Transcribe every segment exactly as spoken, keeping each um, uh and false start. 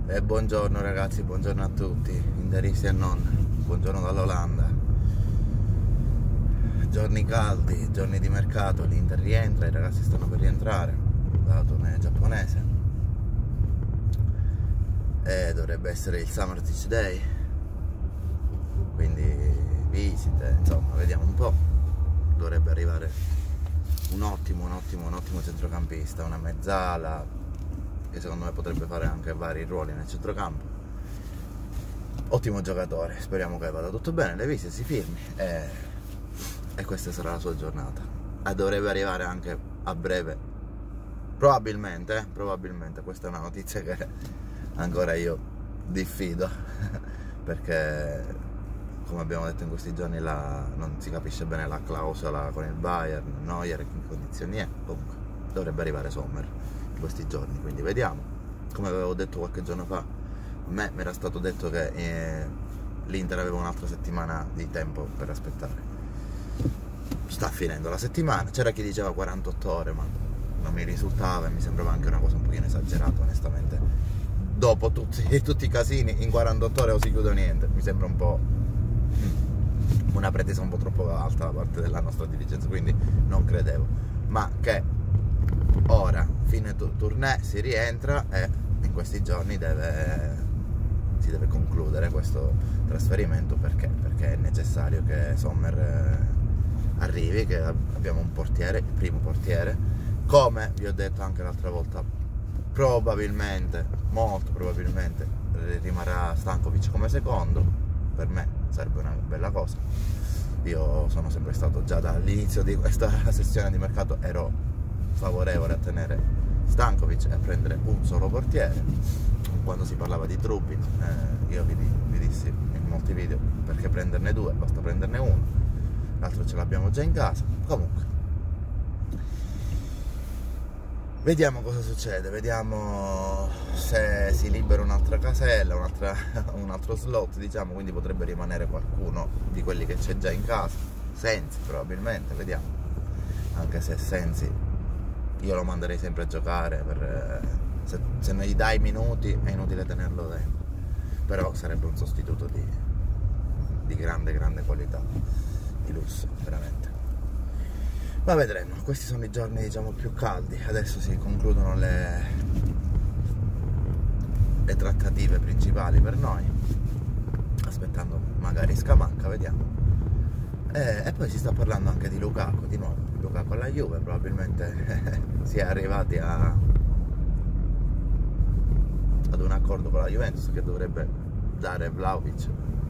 E buongiorno ragazzi, buongiorno a tutti, inderisti e non, buongiorno dall'Olanda. Giorni caldi, giorni di mercato, l'Inter rientra, i ragazzi stanno per rientrare dalla tournée giapponese e dovrebbe essere il Summer Teach Day, quindi visite, insomma, vediamo un po'. Dovrebbe arrivare un ottimo, un ottimo, un ottimo centrocampista, una mezzala che secondo me potrebbe fare anche vari ruoli nel centrocampo. Ottimo giocatore, speriamo che vada tutto bene, le visite si firmi e, e questa sarà la sua giornata. E dovrebbe arrivare anche a breve, probabilmente, eh, probabilmente, questa è una notizia che ancora io diffido, perché come abbiamo detto in questi giorni la, non si capisce bene la clausola con il Bayern, Neuer in condizioni è, comunque dovrebbe arrivare Sommer questi giorni, quindi vediamo. Come avevo detto qualche giorno fa, a me mi era stato detto che eh, l'Inter aveva un'altra settimana di tempo per aspettare. Sta finendo la settimana, c'era chi diceva quarantotto ore, ma non mi risultava e mi sembrava anche una cosa un pochino esagerata, onestamente. Dopo tutti, tutti i casini, in quarantotto ore o si chiude niente, mi sembra un po' una pretesa un po' troppo alta da parte della nostra dirigenza, quindi non credevo. Ma che ora, fine tournée, si rientra e in questi giorni deve, si deve concludere questo trasferimento, perché, perché è necessario che Sommer eh, arrivi, che abbiamo un portiere, il primo portiere, come vi ho detto anche l'altra volta, probabilmente, molto probabilmente rimarrà Stankovic come secondo. Per me sarebbe una bella cosa. Io sono sempre stato, già dall'inizio di questa sessione di mercato ero favorevole a tenere Stankovic e a prendere un solo portiere. Quando si parlava di Trubin, eh, io vi, vi dissi in molti video perché prenderne due, basta prenderne uno, l'altro ce l'abbiamo già in casa. Comunque vediamo cosa succede, vediamo se si libera un'altra casella, un'altra, un altro slot, diciamo, quindi potrebbe rimanere qualcuno di quelli che c'è già in casa. Sensi probabilmente, vediamo, anche se Sensi io lo manderei sempre a giocare, per, se, se non gli dai minuti è inutile tenerlo dentro, però sarebbe un sostituto di, di grande grande qualità, di lusso veramente. Ma vedremo, questi sono i giorni, diciamo, più caldi. Adesso si concludono le, le trattative principali per noi, aspettando magari Scamacca, vediamo. E, e poi si sta parlando anche di Lukaku, di nuovo, Lukaku alla Juve, probabilmente si è arrivati a, ad un accordo con la Juventus che dovrebbe dare Vlahovic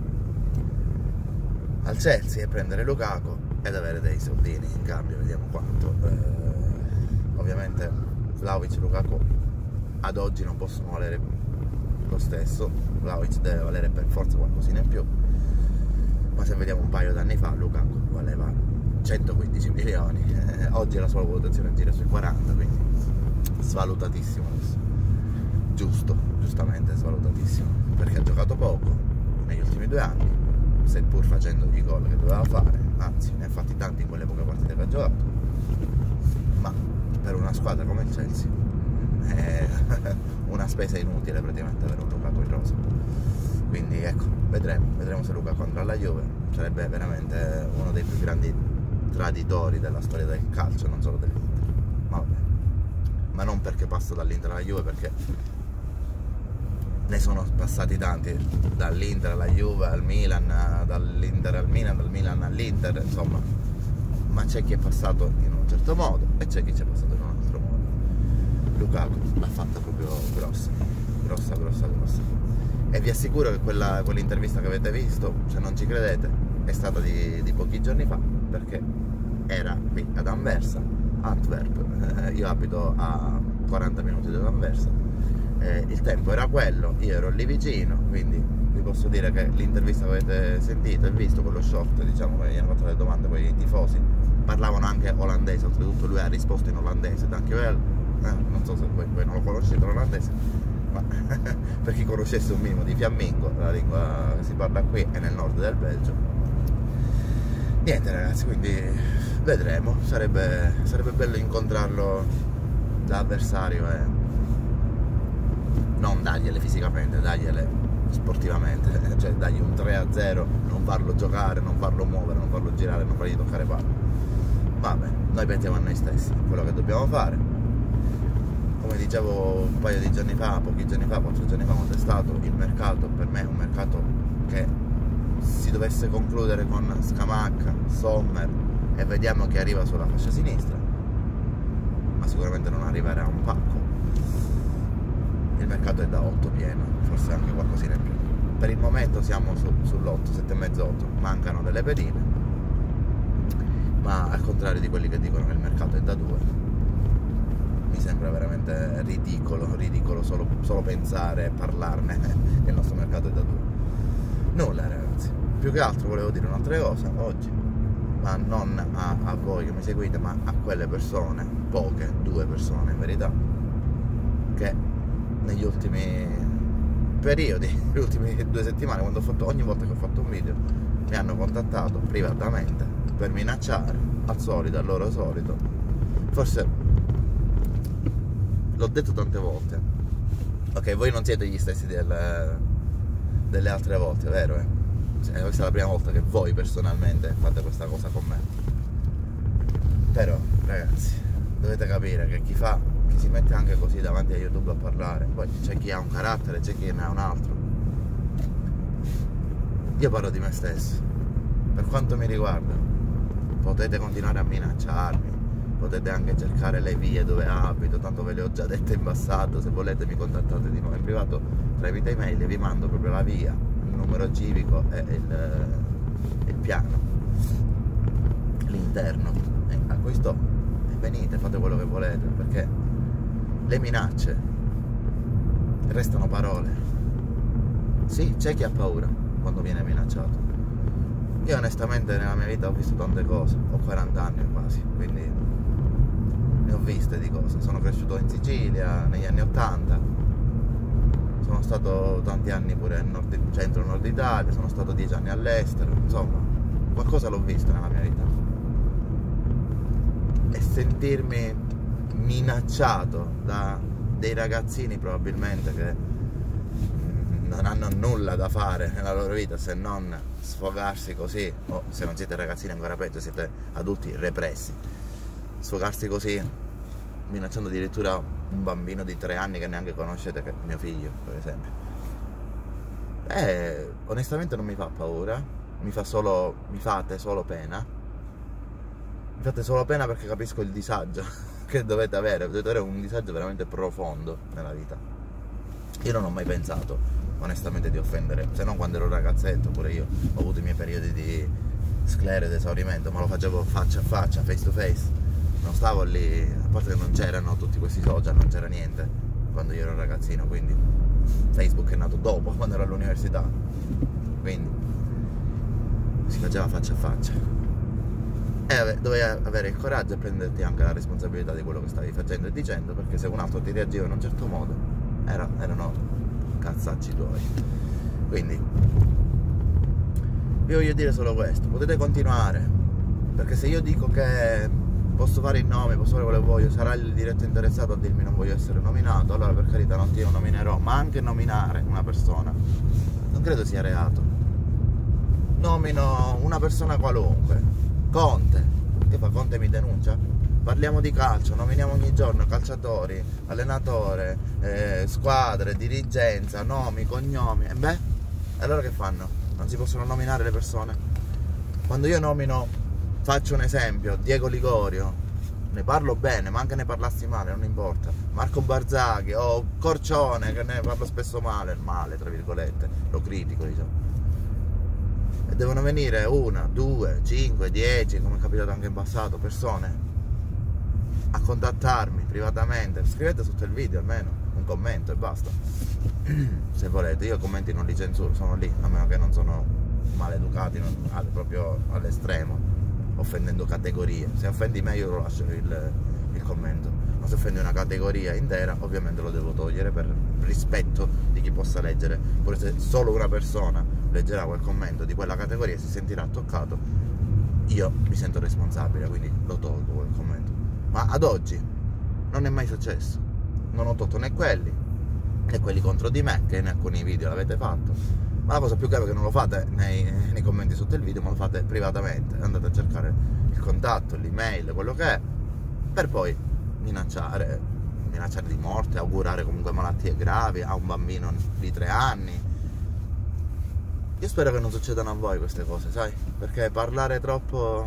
al Chelsea e prendere Lukaku ed avere dei soldini in cambio, vediamo quanto. Eh, ovviamente Vlahovic e Lukaku ad oggi non possono valere lo stesso, Vlahovic deve valere per forza qualcosina in più, ma se vediamo un paio d'anni fa Lukaku valeva centoquindici milioni, eh, oggi la sua valutazione gira sui quaranta, quindi svalutatissimo adesso, giusto, giustamente svalutatissimo, perché ha giocato poco negli ultimi due anni, seppur facendo i gol che doveva fare, anzi ne ha fatti tanti in quelle poche partite che ha giocato, ma per una squadra come il Chelsea è una spesa inutile praticamente avere un Lukaku in rosa. Quindi ecco, vedremo, vedremo se Lukaku andrà alla Juve, sarebbe veramente uno dei più grandi traditori della storia del calcio, non solo dell'Inter, ma vabbè, ma non perché passa dall'Inter alla Juve, perché ne sono passati tanti, dall'Inter alla Juve, al Milan, dall'Inter al Milan, dal Milan all'Inter, insomma, ma c'è chi è passato in un certo modo e c'è chi ci è passato in un altro modo. Lukaku l'ha fatta proprio grossa, grossa, grossa, grossa. E vi assicuro che quella, quell'intervista che avete visto, se non ci credete, è stata di, di pochi giorni fa, perché era qui ad Anversa, Antwerp, eh, io abito a quaranta minuti da Anversa, eh, il tempo era quello, io ero lì vicino, quindi vi posso dire che l'intervista che avete sentito e visto, quello short, diciamo, che gli hanno fatto le domande con i tifosi, parlavano anche olandese, oltretutto lui ha risposto in olandese, anche eh, non so se voi, voi non lo conoscete l'olandese, ma per chi conoscesse un minimo di fiammingo, la lingua che si parla qui è nel nord del Belgio. Niente ragazzi, quindi vedremo, sarebbe, sarebbe bello incontrarlo da avversario e non dargliele fisicamente, dargliele sportivamente, cioè dargli un tre a zero, non farlo giocare, non farlo muovere, non farlo girare, non fargli toccare palla. Vabbè, noi pensiamo a noi stessi, quello che dobbiamo fare. Come dicevo un paio di giorni fa, pochi giorni fa, quattro giorni fa, quando è stato il mercato, per me è un mercato che si dovesse concludere con Scamacca, Sommer e vediamo chi arriva sulla fascia sinistra, ma sicuramente non arriverà a un pacco. Il mercato è da otto pieno, forse anche qualcosina in più. Per il momento siamo su, sull'otto, sette e mezzo, otto, mancano delle pedine, ma al contrario di quelli che dicono che il mercato è da due, mi sembra veramente ridicolo, ridicolo solo, solo pensare e parlarne che il nostro mercato è da due. Nulla ragazzi, più che altro volevo dire un'altra cosa oggi, ma non a, a voi che mi seguite, ma a quelle persone, poche, due persone in verità, che negli ultimi periodi, le ultime due settimane, quando ho fatto, ogni volta che ho fatto un video, mi hanno contattato privatamente per minacciare, al solito, al loro solito. Forse l'ho detto tante volte, ok, voi non siete gli stessi delle, delle altre volte, vero? Eh? Cioè, questa è la prima volta che voi personalmente fate questa cosa con me. Però ragazzi, dovete capire che chi fa, chi si mette anche così davanti a YouTube a parlare, poi c'è chi ha un carattere, c'è chi ne ha un altro. Io parlo di me stesso. Per quanto mi riguarda, potete continuare a minacciarmi, potete anche cercare le vie dove abito, tanto ve le ho già dette in passato. Se volete mi contattate di nuovo in privato tramite email e vi mando proprio la via, il numero civico e il, il piano, l'interno, e a cui sto, e venite, fate quello che volete, perché le minacce restano parole. Sì, c'è chi ha paura quando viene minacciato. Io onestamente nella mia vita ho visto tante cose, ho quaranta anni quasi, quindi ne ho viste di cose. Sono cresciuto in Sicilia negli anni ottanta, sono stato tanti anni pure in nord, centro-nord Italia, sono stato dieci anni all'estero, insomma, qualcosa l'ho visto nella mia vita. E sentirmi minacciato da dei ragazzini probabilmente che non hanno nulla da fare nella loro vita se non sfogarsi così, o se non siete ragazzini ancora peggio, siete adulti repressi, sfogarsi così minacciando addirittura un bambino di tre anni che neanche conoscete, che è mio figlio per esempio. Eh, onestamente non mi fa paura, mi fa solo, mi fate solo pena, mi fate solo pena perché capisco il disagio che dovete avere, dovete avere un disagio veramente profondo nella vita. Io non ho mai pensato onestamente di offendere, se non quando ero ragazzetto, pure io ho avuto i miei periodi di sclero ed esaurimento, ma lo facevo faccia a faccia, face to face, non stavo lì, a parte che non c'erano tutti questi social, non c'era niente quando io ero ragazzino, quindi Facebook è nato dopo, quando ero all'università, quindi si faceva faccia a faccia e dovevi avere il coraggio e prenderti anche la responsabilità di quello che stavi facendo e dicendo, perché se un altro ti reagiva in un certo modo era, erano cazzacci tuoi. Quindi vi voglio dire solo questo: potete continuare, perché se io dico che posso fare il nome, posso fare quello che voglio, sarà il diretto interessato a dirmi non voglio essere nominato, allora per carità non ti nominerò, ma anche nominare una persona non credo sia reato. Nomino una persona qualunque, Conte, che fa? Conte mi denuncia? Parliamo di calcio, nominiamo ogni giorno calciatori, allenatore, eh, squadre, dirigenza, nomi, cognomi, e beh, allora che fanno? Non si possono nominare le persone? Quando io nomino, faccio un esempio, Diego Ligorio, ne parlo bene, ma anche ne parlassi male, non importa, Marco Barzaghi o Corcione, che ne parlo spesso male, male tra virgolette, lo critico diciamo, e devono venire una, due, cinque, dieci, come è capitato anche in passato, persone a contattarmi privatamente. Scrivete sotto il video almeno un commento e basta, se volete. Io commenti non li censuro, sono lì, a meno che non sono maleducati, non, proprio all'estremo, offendendo categorie. Se offendi me io lo lascio il, il commento, ma se offendi una categoria intera ovviamente lo devo togliere per rispetto di chi possa leggere. Pure se solo una persona leggerà quel commento di quella categoria e si sentirà toccato, io mi sento responsabile, quindi lo tolgo quel commento. Ma ad oggi non è mai successo, non ho tolto né quelli e quelli contro di me, che in alcuni video l'avete fatto. Ma la cosa più grave è che non lo fate nei, nei commenti sotto il video, ma lo fate privatamente. Andate a cercare il contatto, l'email, quello che è, per poi minacciare, minacciare di morte, augurare comunque malattie gravi a un bambino di tre anni. Io spero che non succedano a voi queste cose, sai? Perché parlare troppo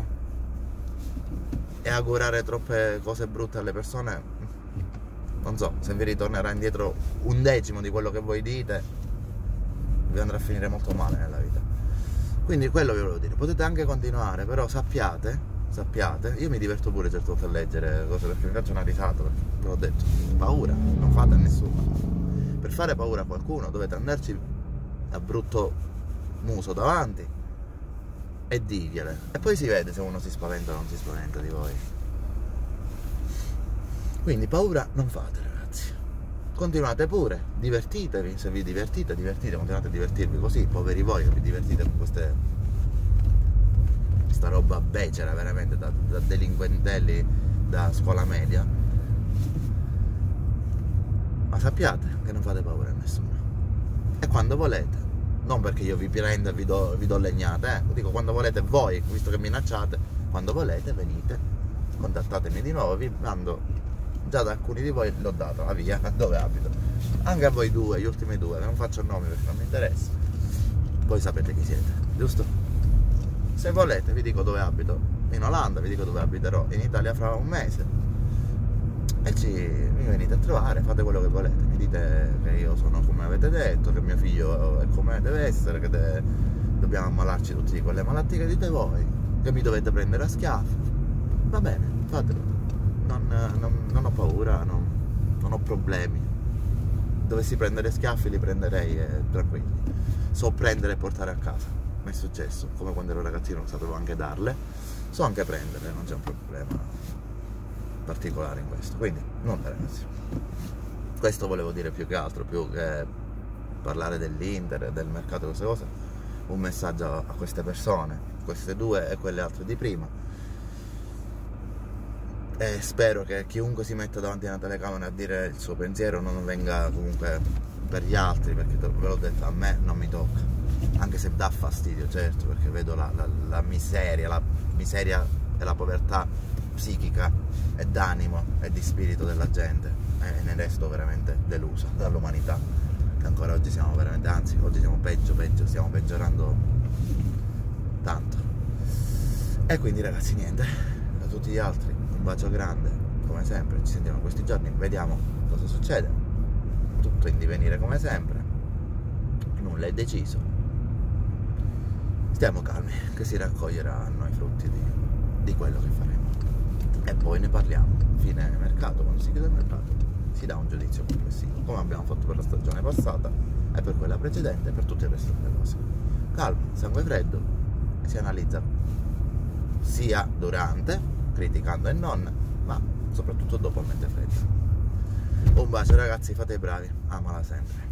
e augurare troppe cose brutte alle persone, non so, se vi ritornerà indietro un decimo di quello che voi dite, vi andrà a finire molto male nella vita. Quindi quello vi volevo dire, potete anche continuare, però sappiate, sappiate, io mi diverto pure certe volte a leggere cose perché mi faccio una risata, perché ve l'ho detto, paura, non fate a nessuno. Per fare paura a qualcuno dovete andarci a brutto muso davanti e dirgliele, e poi si vede se uno si spaventa o non si spaventa di voi. Quindi paura non fate, ragazzi, continuate pure, divertitevi, se vi divertite, divertite, continuate a divertirvi così, poveri voi che vi divertite con queste sta roba becera veramente da, da delinquentelli da scuola media, ma sappiate che non fate paura a nessuno, e quando volete, non perché io vi prendo e vi do, vi do legnate, eh. Dico quando volete voi, visto che minacciate, quando volete venite, contattatemi di nuovo, vi mando, già da alcuni di voi l'ho dato la via dove abito, anche a voi due, gli ultimi due, non faccio nomi perché non mi interessa, voi sapete chi siete, giusto? Se volete vi dico dove abito in Olanda, vi dico dove abiterò in Italia fra un mese, e ci mi venite a trovare, fate quello che volete, mi dite che io sono come avete detto, che mio figlio è come deve essere, che deve, dobbiamo ammalarci tutti di quelle malattie che dite voi, che mi dovete prendere a schiaffi, va bene, fatelo, non, non, non ho paura, non, non ho problemi, dovessi prendere schiaffi li prenderei eh, tranquilli, so prendere e portare a casa, mi è successo, come quando ero ragazzino sapevo anche darle, so anche prendere, non c'è un problema particolare in questo, quindi non ragazzi, questo volevo dire più che altro, più che parlare dell'Inter, del mercato, queste cose, un messaggio a queste persone, queste due e quelle altre di prima, e spero che chiunque si metta davanti a una telecamera a dire il suo pensiero non venga comunque per gli altri, perché ve l'ho detto, a me non mi tocca, anche se dà fastidio, certo, perché vedo la, la, la miseria, la miseria e la povertà psichica e d'animo e di spirito della gente, e ne resto veramente deluso dall'umanità, che ancora oggi siamo veramente, anzi oggi siamo peggio, peggio, stiamo peggiorando tanto. E quindi ragazzi niente, da tutti gli altri un bacio grande, come sempre, ci sentiamo questi giorni, vediamo cosa succede, tutto in divenire come sempre, nulla è deciso, stiamo calmi che si raccoglieranno i frutti di, di quello che faremo. E poi ne parliamo, fine mercato, quando si chiude il mercato si dà un giudizio complessivo, come abbiamo fatto per la stagione passata e per quella precedente e per tutte le resto delle cose. Calma, sangue freddo, si analizza sia durante, criticando e non, ma soprattutto dopo a mente fredda. Un bacio ragazzi, fate i bravi, amala sempre.